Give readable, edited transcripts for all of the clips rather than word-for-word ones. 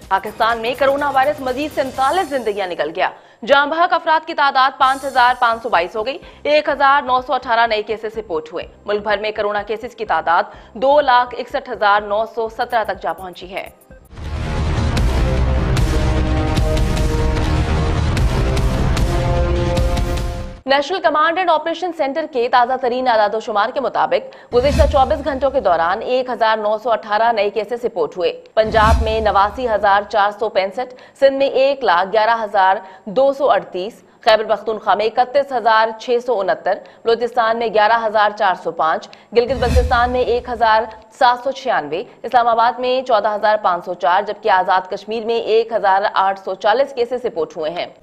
पाकिस्तान में corona virus मजीद 47 जिंदगियां निकल गया। जान बहक अफराद की तादाद 5,522 हो गई। 1,918 नए केसेस रिपोर्ट हुए। मुल्क भर में कोरोना केसेस की तादाद 2,61,917 तक जा पहुंची है। National command and operation centre के ताजा तरीन आदादोशुमार के मुताबिक गुज़िश्ता 24 घंटों के दौरान 1,918 नए केसेस रिपोर्ट हुए। पंजाब में 89,465, सिंध में 1,11,238, खैबर पख्तूनख्वा में 31,669, बलूचिस्तान में 11,405, गिलगित बल्तिस्तान में 1,796, इस्लामाबाद में 14,504, जबकि आजाद कश्मीर में 1,840 केसेस रिपोर्ट हुए हैं।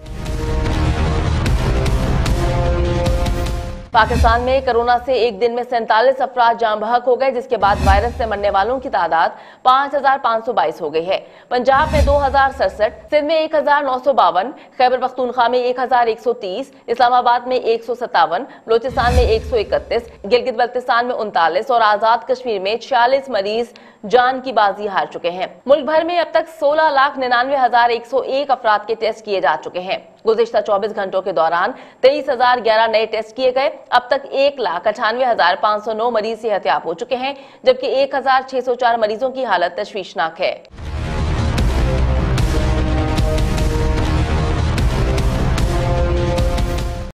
पाकिस्तान में कोरोना से एक दिन में 47 अफराद जान बहक हो गए, जिसके बाद वायरस से मरने वालों की तादाद 5,522 हो गई है। पंजाब में 2,067, सिंध में 1,952, खैबर पख्तूनख्वा में 1,130, इस्लामाबाद में 157, बलूचिस्तान में 131, गिलगित बल्तिस्तान में 39 और आजाद कश्मीर में 46 मरीज जान की बाजी हार चुके हैं। मुल्क भर में अब तक 16,99,101 अफराद के टेस्ट किए जा चुके हैं। गुज़िश्ता 24 घंटों के दौरान 23,011 नए टेस्ट किए गए। अब तक 1,98,509 मरीज सेहतयाब हो चुके हैं, जबकि 1,604 मरीजों की हालत तशवीशनाक है।